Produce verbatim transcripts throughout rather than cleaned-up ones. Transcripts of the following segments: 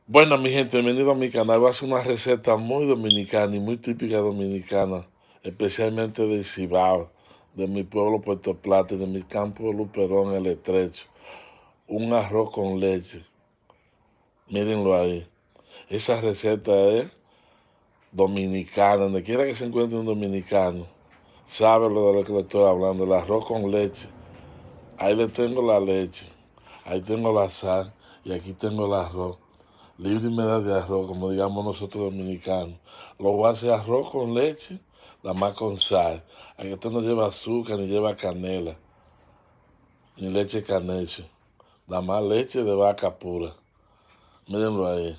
Bueno, mi gente, bienvenido a mi canal. Voy a hacer una receta muy dominicana y muy típica dominicana, especialmente del Cibao, de mi pueblo Puerto Plata y de mi campo de Luperón, el Estrecho. Un arroz con leche. Mírenlo ahí. Esa receta es dominicana. Donde quiera que se encuentre un dominicano, sabe lo de lo que le estoy hablando. El arroz con leche. Ahí le tengo la leche. Ahí tengo la sal. Y aquí tengo el arroz. Libre y media de arroz, como digamos nosotros dominicanos. Lo voy a hacer arroz con leche, nada más con sal. Aquí esto no lleva azúcar, ni lleva canela, ni leche canecho. Nada más leche de vaca pura. Mírenlo ahí.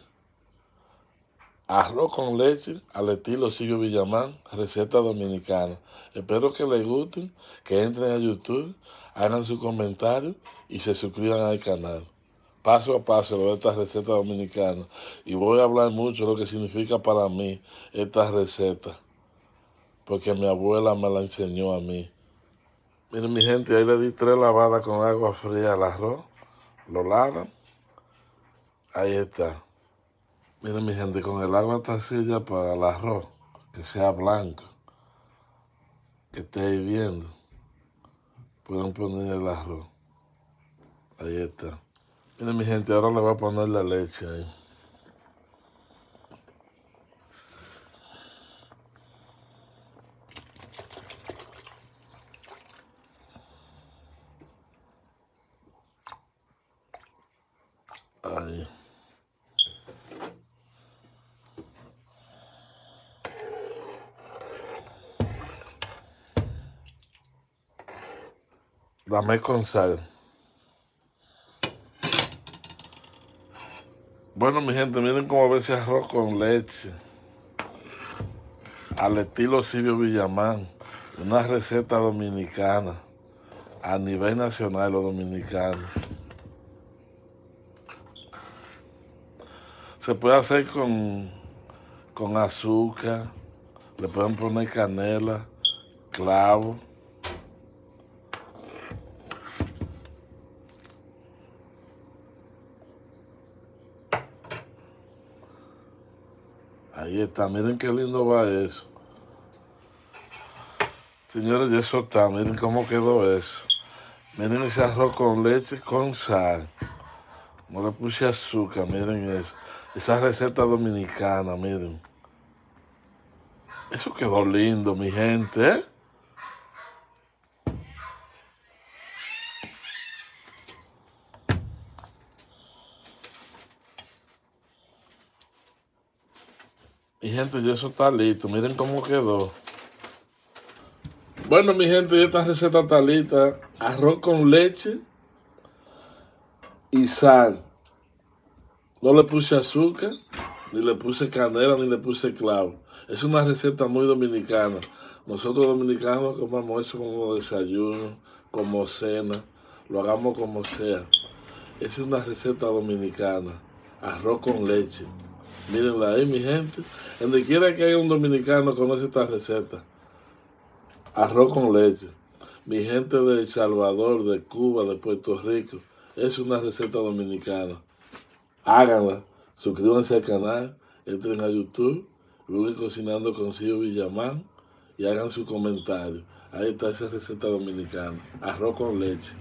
Arroz con leche al estilo Silvio Villamán, receta dominicana. Espero que les gusten, que entren a YouTube, hagan su comentario y se suscriban al canal. Paso a paso lo de esta receta dominicana. Y voy a hablar mucho de lo que significa para mí esta receta. Porque mi abuela me la enseñó a mí. Miren mi gente, ahí le di tres lavadas con agua fría al arroz. Lo lavan. Ahí está. Miren mi gente, con el agua tacilla para el arroz, que sea blanco, que esté hirviendo. Pueden poner el arroz. Ahí está. Miren mi gente, ahora le voy a poner la leche ahí. Ahí. Dame con sal. Bueno, mi gente, miren cómo ve ese arroz con leche. Al estilo Silvio Villamán. Una receta dominicana. A nivel nacional los dominicanos. Se puede hacer con, con azúcar. Le pueden poner canela, clavo. Ahí está, miren qué lindo va eso. Señores, y eso está, miren cómo quedó eso. Miren ese arroz con leche con sal. No le puse azúcar, miren eso. Esa receta dominicana, miren. Eso quedó lindo, mi gente, ¿eh? Mi gente, y eso está listo. Miren cómo quedó. Bueno, mi gente, y esta receta está lista. Arroz con leche y sal. No le puse azúcar, ni le puse canela, ni le puse clavo. Es una receta muy dominicana. Nosotros dominicanos comemos eso como desayuno, como cena. Lo hagamos como sea. Es una receta dominicana. Arroz con leche. Mírenla ahí, mi gente. Donde quiera que haya un dominicano conoce esta receta. Arroz con leche. Mi gente de El Salvador, de Cuba, de Puerto Rico. Es una receta dominicana. Háganla. Suscríbanse al canal. Entren a YouTube. Busquen Cocinando con Silvio Villamán. Y hagan su comentario. Ahí está esa receta dominicana. Arroz con leche.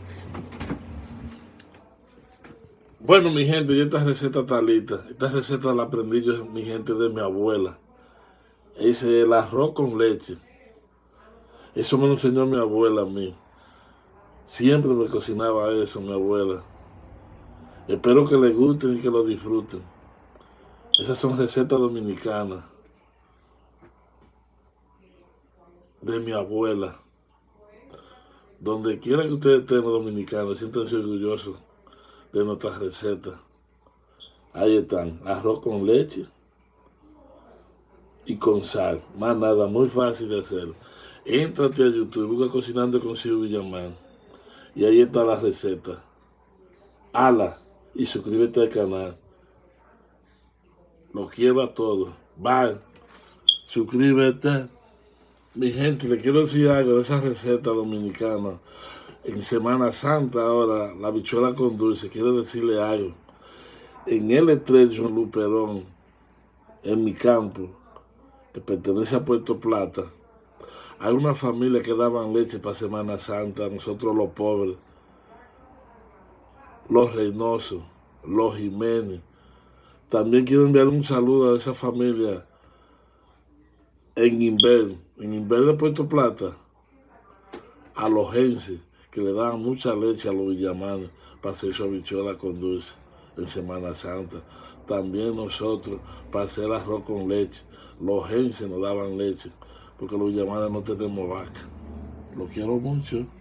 Bueno, mi gente, y esta receta está lista. Esta receta la aprendí yo, mi gente, de mi abuela. Ese es el arroz con leche. Eso me lo enseñó mi abuela a mí. Siempre me cocinaba eso, mi abuela. Espero que les gusten y que lo disfruten. Esas son recetas dominicanas de mi abuela. Donde quiera que ustedes estén los dominicanos, siéntanse orgullosos de nuestras recetas. Ahí están, arroz con leche y con sal. Más nada, muy fácil de hacerlo. Éntrate a YouTube, busca Cocinando con Silvio Villamán. Y ahí está la receta. Hala y suscríbete al canal. Los quiero a todos. Bye. Suscríbete. Mi gente, le quiero decir algo de esa receta dominicana. En Semana Santa ahora, la habichuela con dulce, quiero decirle algo. En el Estrecho, en Luperón, en mi campo, que pertenece a Puerto Plata, hay una familia que daban leche para Semana Santa, nosotros los pobres, los Reynosos, los Jiménez. También quiero enviar un saludo a esa familia en Inver, en Inver de Puerto Plata, a los Genses, que le daban mucha leche a los villamanes para hacer su habichuela con dulce en Semana Santa. También nosotros para hacer arroz con leche. Los Genses nos daban leche, porque los villamanes no tenemos vaca. Lo quiero mucho.